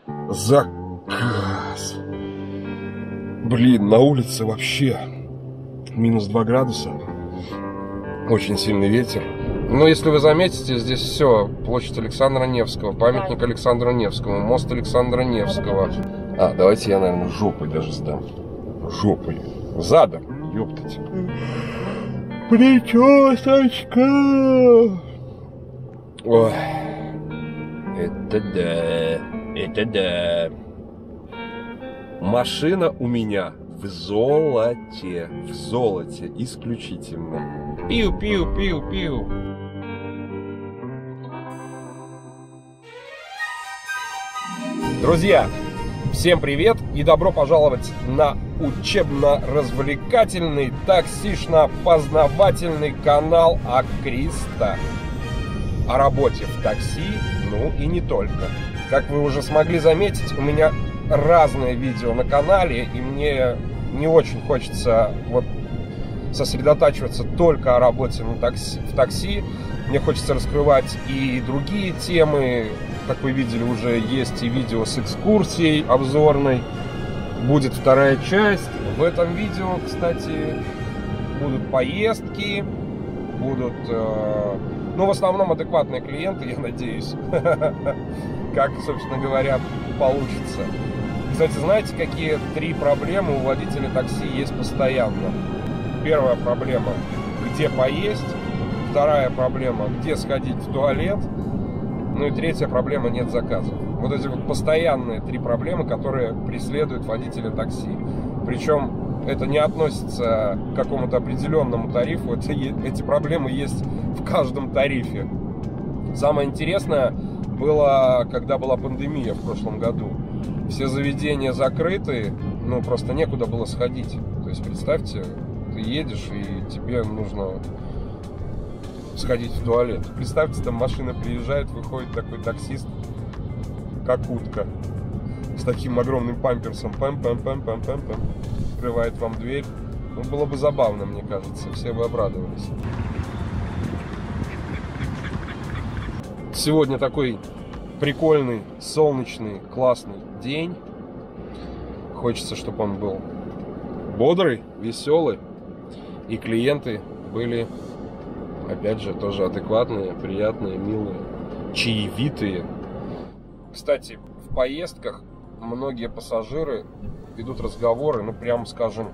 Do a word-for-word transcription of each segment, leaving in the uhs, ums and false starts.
заказ. Блин, на улице вообще минус два градуса. Очень сильный ветер. Но если вы заметите, здесь все. Площадь Александра Невского, памятник Александру Невскому, мост Александра Невского. А, давайте я, наверное, жопой даже сдам. Жопой. Задом. Ёптать. Причесочка. Ой. Это да. Это да. Машина у меня в золоте. В золоте исключительно. Пиу-пиу-пиу-пиу. Друзья, всем привет и добро пожаловать на учебно-развлекательный, таксишно-познавательный канал Акриста. О работе в такси, ну и не только. Как вы уже смогли заметить, у меня разные видео на канале, и мне не очень хочется вот сосредотачиваться только о работе на такси, в такси. Мне хочется раскрывать и другие темы. Как вы видели, уже есть и видео с экскурсией обзорной. Будет вторая часть. В этом видео, кстати, будут поездки, будут, э, ну, в основном адекватные клиенты, я надеюсь. Как, собственно говоря, получится. Кстати, знаете, какие три проблемы у водителя такси есть постоянно? Первая проблема – где поесть. Вторая проблема – где сходить в туалет. Ну и третья проблема – нет заказов. Вот эти вот постоянные три проблемы, которые преследуют водителя такси. Причем это не относится к какому-то определенному тарифу. Это, эти проблемы есть в каждом тарифе. Самое интересное было, когда была пандемия в прошлом году. Все заведения закрыты, ну просто некуда было сходить. То есть представьте, ты едешь и тебе нужно сходить в туалет. Представьте, там машина приезжает, выходит такой таксист, как утка, с таким огромным памперсом, пэм-пэм-пэм-пэм-пэм-пэм, открывает вам дверь. Ну, было бы забавно, мне кажется, все бы обрадовались. Сегодня такой прикольный, солнечный, классный день. Хочется, чтобы он был бодрый, веселый, и клиенты были, опять же, тоже адекватные, приятные, милые, чаевитые. Кстати, в поездках многие пассажиры ведут разговоры, ну, прям скажем,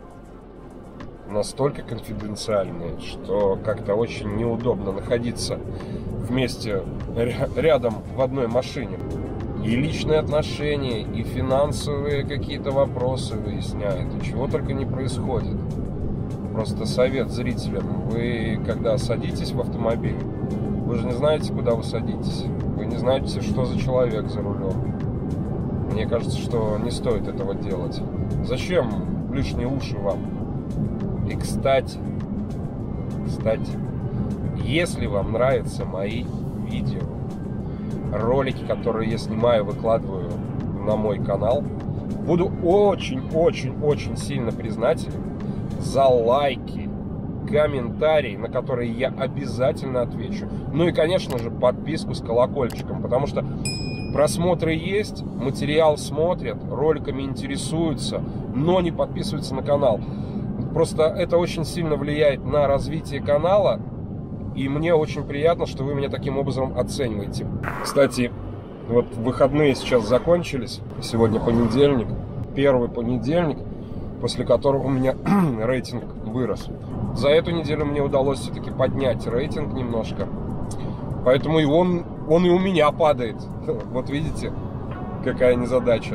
настолько конфиденциальные, что как-то очень неудобно находиться вместе, рядом в одной машине. И личные отношения, и финансовые какие-то вопросы выясняют, и чего только не происходит. Просто совет зрителям: вы, когда садитесь в автомобиль, вы же не знаете, куда вы садитесь. Вы не знаете, что за человек за рулем. Мне кажется, что не стоит этого делать. Зачем лишние уши вам? И, кстати, кстати, если вам нравятся мои видео, ролики, которые я снимаю, выкладываю на мой канал, буду очень-очень-очень сильно признателен за лайки, комментарии, на которые я обязательно отвечу. Ну и, конечно же, подписку с колокольчиком, потому что просмотры есть, материал смотрят, роликами интересуются, но не подписываются на канал. Просто это очень сильно влияет на развитие канала, и мне очень приятно, что вы меня таким образом оцениваете. Кстати, вот выходные сейчас закончились, сегодня понедельник, первый понедельник, после которого у меня рейтинг вырос. За эту неделю мне удалось все-таки поднять рейтинг немножко, поэтому и он, он и у меня падает. Вот видите, какая незадача.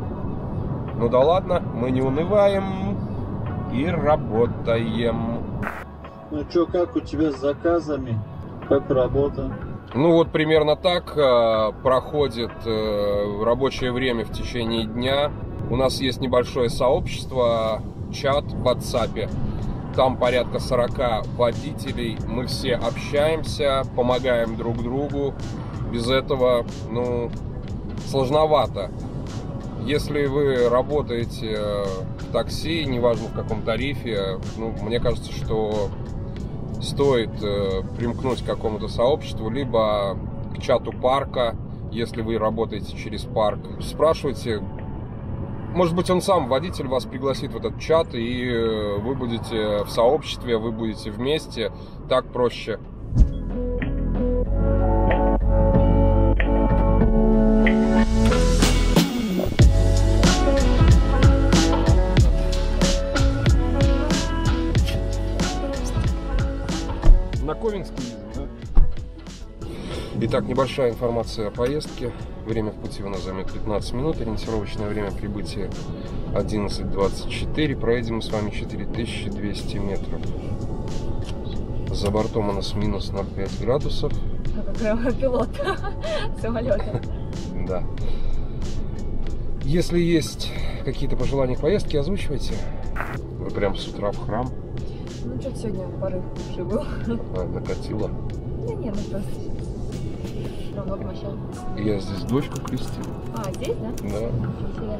Ну да ладно, мы не унываем и работаем. Ну что, как у тебя с заказами? Как работа? Ну вот примерно так э, проходит э, рабочее время в течение дня. У нас есть небольшое сообщество, чат в WhatsApp. Там порядка сорока водителей. Мы все общаемся, помогаем друг другу. Без этого, ну, сложновато. Если вы работаете в такси, неважно в каком тарифе, ну, мне кажется, что стоит примкнуть к какому-то сообществу, либо к чату парка, если вы работаете через парк. Спрашивайте, может быть, он сам, водитель, вас пригласит в этот чат, и вы будете в сообществе, вы будете вместе, так проще. На Ковенский едем, да? Итак, небольшая информация о поездке. Время в пути у нас займет пятнадцать минут. Ориентировочное время прибытия одиннадцать двадцать четыре. Проедем мы с вами четыре тысячи двести метров. За бортом у нас минус ноль целых пять градусов. Как пилот самолета. Да. Если есть какие-то пожелания к поездке, озвучивайте. Вы прям с утра в храм. Ну, что-то сегодня порыв уже был. А, накатило. Да нет, ну просто много машин. Я здесь дочку крестил. А, здесь, да? Да. Интересно.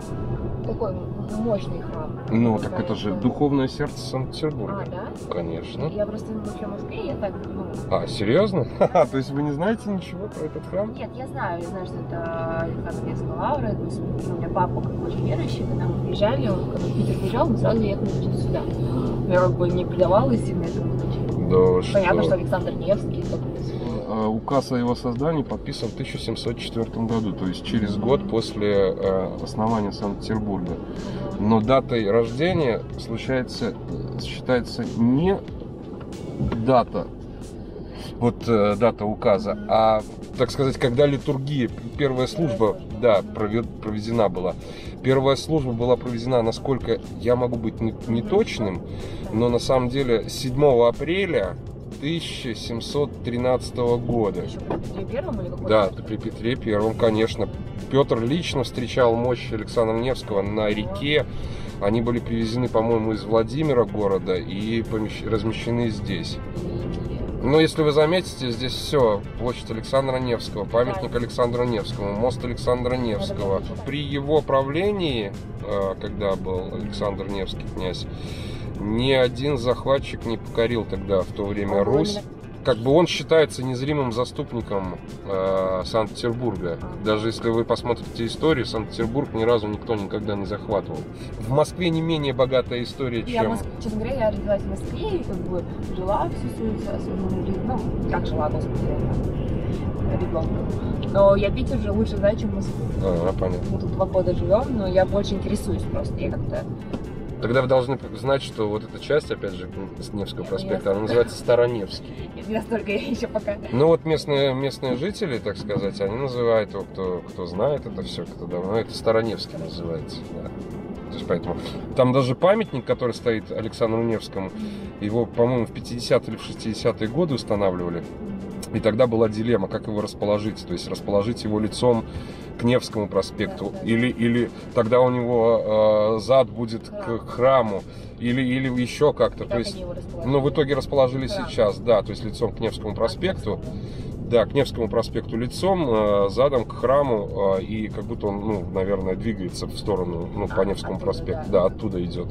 Такой мощный храм. Ну, так это же духовное сердце Санкт-Петербурга. А, да? Конечно. Я просто вообще в Москве, я так, ну... А, серьезно? То есть вы не знаете ничего про этот храм? Нет, я знаю, я знаю, что это Александр Невская лавра. У меня папа как очень верующий, когда мы приезжали, он когда в Питер приезжал, мы сразу ехали сюда. Я как бы не придавалась сильно этому значению. Да, понятно, что... что Александр Невский. Указ о его создании подписан в тысяча семьсот четвёртом году, то есть через год после основания Санкт-Петербурга. Но датой рождения случается, считается не дата, вот дата указа, а, так сказать, когда литургия, первая служба, да, проведена была. Первая служба была проведена, насколько я могу быть не, не точным, но на самом деле седьмого апреля тысяча семьсот тринадцатого года. Еще при Петре Первом или какой-то? Да, при Петре Первом, конечно. Петр лично встречал мощи Александра Невского на реке. Они были привезены, по-моему, из Владимира города и помещ... размещены здесь. Но если вы заметите, здесь все. Площадь Александра Невского, памятник Александру Невскому, мост Александра Невского. При его правлении, когда был Александр Невский князь, ни один захватчик не покорил тогда в то время Русь. Как бы он считается незримым заступником э, Санкт-Петербурга. Даже если вы посмотрите историю, Санкт-Петербург ни разу никто никогда не захватывал. В Москве не менее богатая история, я, чем... Честно говоря, я родилась в Москве и как бы жила всю свою осознанную жизнь. Ну, как жила, господи, ребенком. Но я Питер уже лучше знаю, чем Москву. А, понятно. Мы тут два года живем, но я больше интересуюсь просто. Я как-то... Тогда вы должны знать, что вот эта часть, опять же, с Невского проспекта, она называется Староневский. Не настолько я еще пока. Ну вот местные, местные жители, так сказать, они называют его, кто, кто знает это все, кто давно, это Староневский называется. Да. То есть поэтому там даже памятник, который стоит Александру Невскому, его, по-моему, в пятидесятые или в шестидесятые годы устанавливали. И тогда была дилемма, как его расположить. То есть расположить его лицом к Невскому проспекту. Или, или тогда у него э, зад будет к храму. Или, или еще как-то. То есть, ну, в итоге расположили сейчас, да, то есть лицом к Невскому проспекту. Да, к Невскому проспекту лицом, э, задом к храму, э, и как будто он, ну, наверное, двигается в сторону, ну, по Невскому проспекту, да, оттуда идет.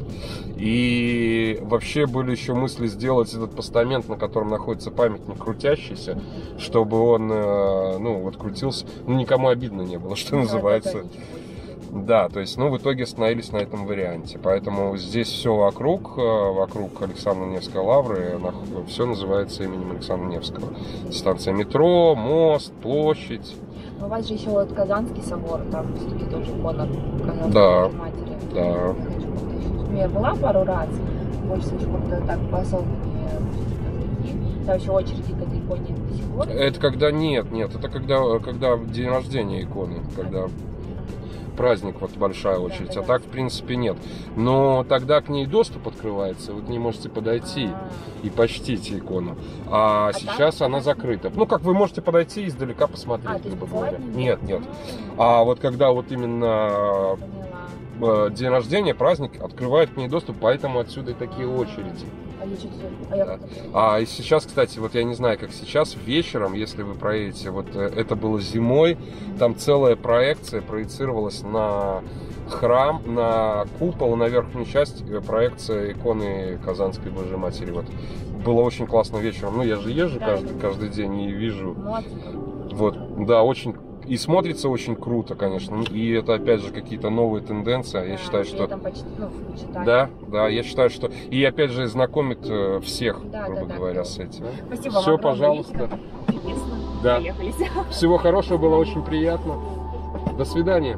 И вообще были еще мысли сделать этот постамент, на котором находится памятник крутящийся, чтобы он, э, ну, вот крутился, ну, никому обидно не было, что называется. Да, то есть, ну, в итоге остановились на этом варианте. Поэтому здесь все вокруг, вокруг Александра Невской лавры, все называется именем Александра Невского. Станция метро, мост, площадь. У вас же еще вот Казанский собор, там стоит тоже икона Казанской да, матери. Да. Я была пару раз, больше еще как-то так поосознаннее. Там еще очереди к этой иконе до сих пор. Это когда нет, нет, это когда, когда день рождения иконы, когда... праздник, вот большая очередь, а так в принципе нет. Но тогда к ней доступ открывается, вы к ней можете подойти и почтить икону. А, а сейчас она закрыта. Ну, как вы можете подойти и издалека посмотреть, а, грубо говоря. Нет, нет. А вот когда вот именно э, день рождения, праздник, открывает к ней доступ, поэтому отсюда и такие очереди. А, я чуть а, я... а и сейчас, кстати, вот я не знаю, как сейчас, вечером, если вы проедете, вот это было зимой, там целая проекция проецировалась на храм, на купол, на верхнюю часть, проекция иконы Казанской Божьей Матери. Вот. Было очень классно вечером. Ну, я же езжу да, каждый, каждый день и вижу. Молодцы. Вот, да, очень И смотрится очень круто, конечно. И это, опять же, какие-то новые тенденции. Я Да, считаю, что... Почти, ну, да, да, я считаю, что... И, опять же, знакомит всех, да, грубо да, говоря, да. с этим. Спасибо Все, вам пожалуйста. Интересно. Да. Поехали. Всего хорошего, было очень приятно. До свидания.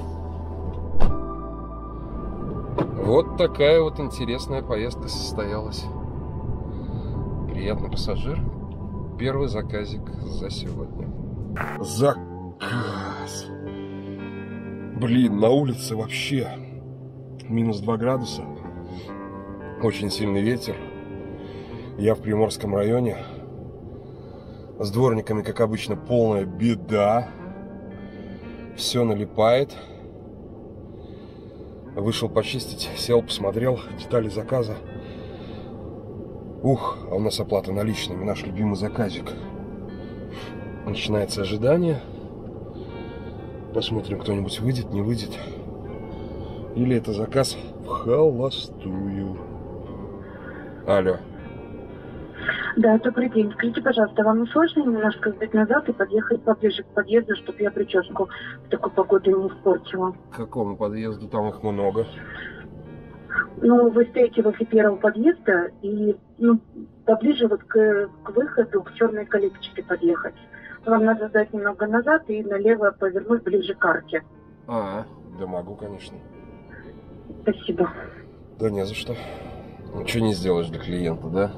Вот такая вот интересная поездка состоялась. Приятный пассажир. Первый заказик за сегодня. Заказ. Блин, на улице вообще минус два градуса. Очень сильный ветер. Я в Приморском районе. С дворниками, как обычно, полная беда. Все налипает. Вышел почистить, сел, посмотрел детали заказа. Ух, а у нас оплата наличными, наш любимый заказик. Начинается ожидание. Посмотрим, кто-нибудь выйдет, не выйдет. Или это заказ в холостую. Алло. Да, добрый день. Скажите, пожалуйста, вам не сложно немножко сдать назад и подъехать поближе к подъезду, чтобы я прическу в такую погоду не испортила? К какому подъезду? Там их много. Ну, вы стоите возле первого подъезда и ну, поближе вот к, к выходу, к черной калиточке подъехать. Вам надо сдать немного назад и налево повернуть ближе к арке. А, да могу, конечно. Спасибо. Да не за что. Ничего не сделаешь для клиента, да?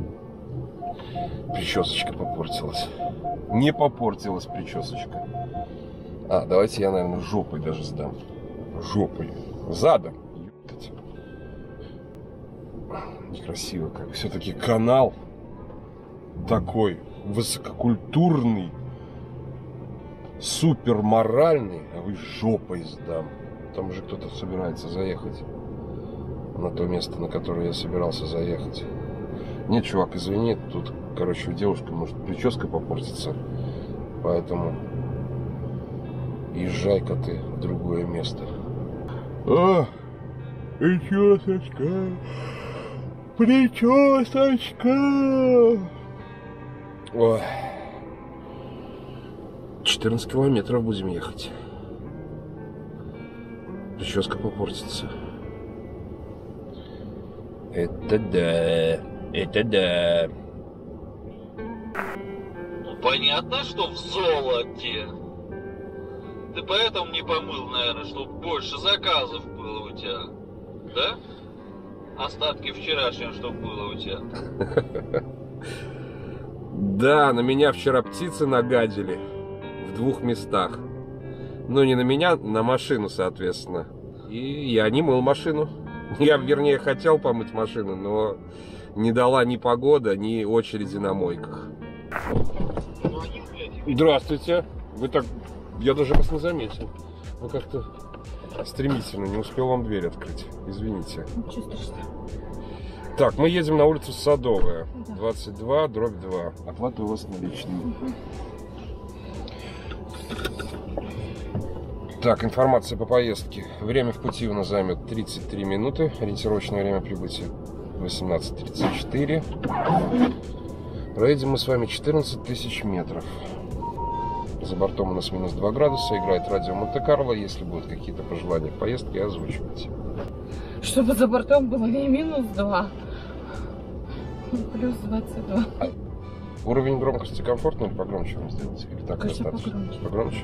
Причесочка попортилась. Не попортилась причесочка. А, давайте я, наверное, жопой даже сдам. Жопой. Задом. Некрасиво как. Все-таки канал такой высококультурный, супер моральный, а вы жопой сдам. Там уже кто-то собирается заехать на то место, на которое я собирался заехать. Нет, чувак, извини, тут, короче, у девушки может прическа попортится, поэтому езжай-ка ты в другое место. А, причесочка, причесочка. Ой, четырнадцать километров будем ехать. Прическа попортится. Это да. Это да. Ну, понятно, что в золоте. Ты поэтому не помыл, наверное, чтобы больше заказов было у тебя. Да? Остатки вчерашнего, чтобы было у тебя. Да, на меня вчера птицы нагадили в двух местах. Ну, не на меня, на машину, соответственно. И я не мыл машину. Я, вернее, хотел помыть машину, но не дала ни погода, ни очереди на мойках. Здравствуйте. Вы так... Я даже вас не заметил. Вы как-то стремительно. Не успел вам дверь открыть. Извините. Так, мы едем на улицу Садовая. двадцать два, дробь два. Оплата у вас наличная. Так, информация по поездке. Время в пути у нас займет тридцать три минуты. Ориентировочное время прибытия восемнадцать тридцать четыре. Проедем мы с вами четырнадцать тысяч метров. За бортом у нас минус два градуса. Играет радио Монте-Карло. Если будут какие-то пожелания поездки, озвучивайте. Чтобы за бортом было не минус два, плюс двадцать два. А уровень громкости комфортный или погромче вам сделать? Или так Конечно, достаточно? погромче. Погромче?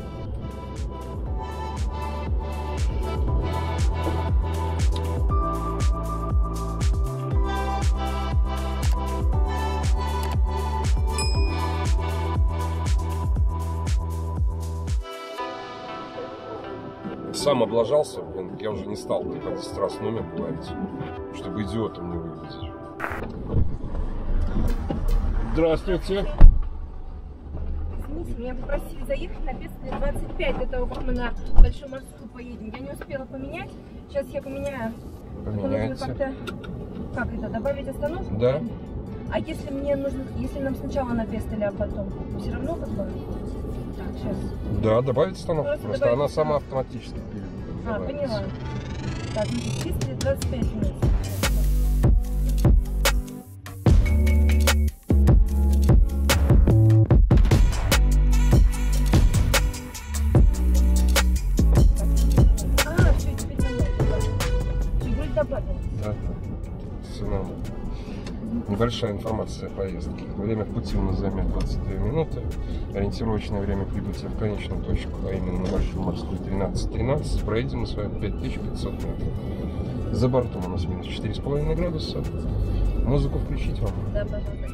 Сам облажался, блин, я уже не стал по десять раз номер говорить, чтобы идиотом не выглядеть. Здравствуйте. Извините, меня попросили заехать на Пестель двадцать пять до того, как мы на Большую Морскую поедем. Я не успела поменять. Сейчас я поменяю. Поменяйте. Как-то, как это, добавить остановку? Да. А если мне нужно, если нам сначала на Пестель, а потом, все равно как бы... Так, сейчас. Да, добавить остановку. Просто Просто добавить она сама остановку. автоматически А, добавится. поняла. Так, значит, Пестель двадцать пять минут. Небольшая информация о поездке. Время в пути у нас займет двадцать две минуты. Ориентировочное время прибытия в конечную точку, а именно на Большую Морскую тринадцать тринадцать. Проедем мы с вами пять тысяч пятьсот метров. За бортом у нас минус четыре с половиной градуса. Музыку включить вам? Да, пожалуйста.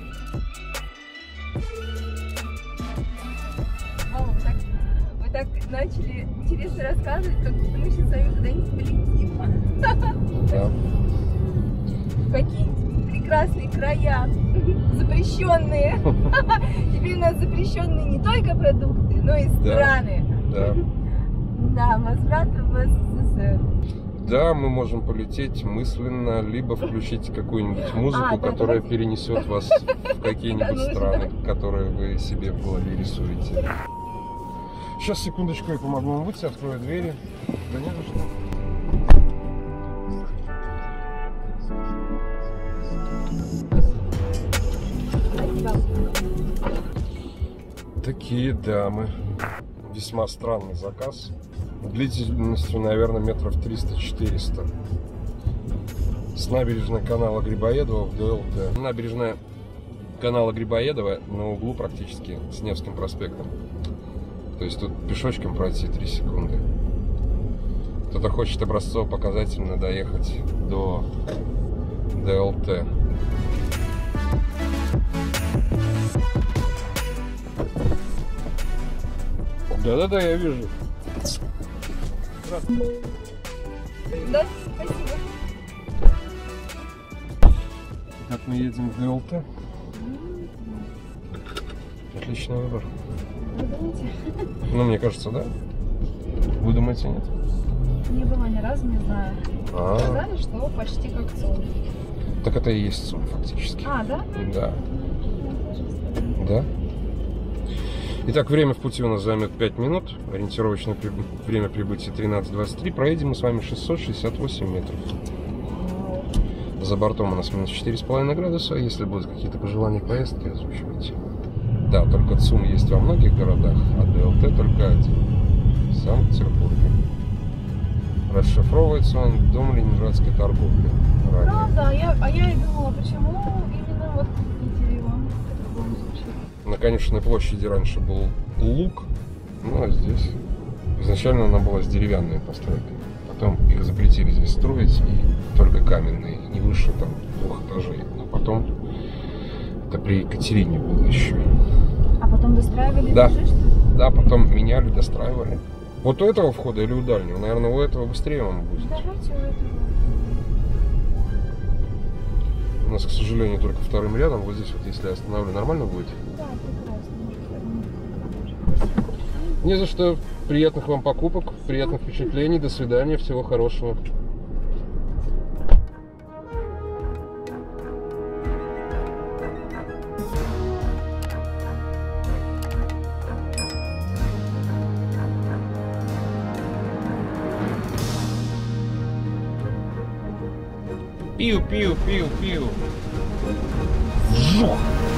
О, вы так, вы так начали интересно рассказывать, как будто мы сейчас с вами куда-нибудь полетим. Да. Какие прекрасные края, запрещенные. Теперь у нас запрещенные не только продукты, но и страны. Да. Да, возврат в СССР. Да, мы можем полететь мысленно, либо включить какую-нибудь музыку, а, да, которая давайте. перенесет вас в какие-нибудь Да, страны, которые вы себе в голове рисуете. Сейчас, секундочку, я помогу вам выйти, открою двери. Да не за что. Такие дамы. Весьма странный заказ. Длительностью, наверное, метров триста-четыреста. С набережной канала Грибоедова в ДЛТ. Набережная канала Грибоедова на углу практически с Невским проспектом. То есть тут пешочком пройти три секунды. Кто-то хочет образцово-показательно доехать до ДЛТ. Да-да-да, я вижу. Да, спасибо. Как мы едем в ДЛТ? Отличный выбор. Вы думаете? Ну, мне кажется, да. Вы думаете, нет? Не было ни разу, не знаю. А, Сказали, что почти как ЦУМ. так это и есть ЦУМ фактически. А, да? Да. Да. Итак, время в пути у нас займет пять минут. Ориентировочное при... время прибытия тринадцать двадцать три. Проедем мы с вами шестьсот шестьдесят восемь метров. За бортом у нас минус четыре с половиной градуса. Если будут какие-то пожелания поездки, озвучивайте. Да, только ЦУМ есть во многих городах, а ДЛТ только один. В Санкт-Петербурге. Расшифровывается он Дом ленинградской торговли. Ранее. Правда, а я, а я и думала, почему именно вот в Питере его по-другому звучит. На Конечной площади раньше был луг, ну а здесь изначально она была с деревянной постройкой. Потом их запретили здесь строить, и только каменные, не выше там двух этажей. Но потом это при Екатерине было еще. А потом достраивали Да. этажи, что ли? Да, потом меняли, достраивали. Вот у этого входа или у дальнего? Наверное, у этого быстрее вам будет. Давайте у этого. У нас, к сожалению, только вторым рядом. Вот здесь вот, если я остановлю, нормально будет? Да, прекрасно. Не за что. Приятных вам покупок, приятных впечатлений. До свидания, всего хорошего. Пиу, пиу, пиу, пиу. Жух!